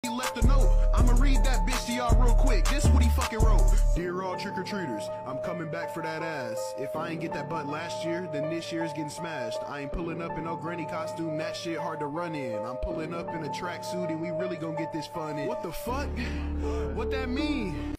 he left a note. I'ma read that bitch to y'all real quick. This what he fucking wrote. Dear all trick-or-treaters, I'm coming back for that ass. If I ain't get that butt last year, then this year's getting smashed. I ain't pulling up in no granny costume, that shit hard to run in. I'm pulling up in a tracksuit and we really gonna get this fun in. What the fuck? What that mean?